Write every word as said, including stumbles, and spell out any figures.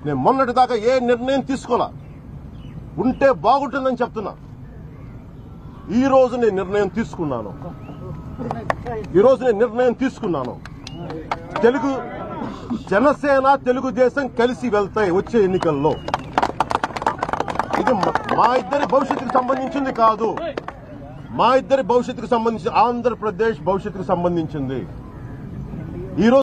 నేను మొన్నటి దాకా ఏ నిర్ణయం తీసుకోలా, ఉంటే బాగుంటుందని చెప్తున్నా. ఈ రోజు నేను నిర్ణయం తీసుకున్నాను ఈ రోజు నేను నిర్ణయం తీసుకున్నాను తెలుగు జనసేన తెలుగుదేశం కలిసి వెళ్తాయి వచ్చే ఎన్నికల్లో. ఇది మా ఇద్దరి భవిష్యత్తుకు సంబంధించింది కాదు, మా ఇద్దరి భవిష్యత్తుకు సంబంధించి ఆంధ్రప్రదేశ్ భవిష్యత్తుకు సంబంధించింది. ఈ రోజు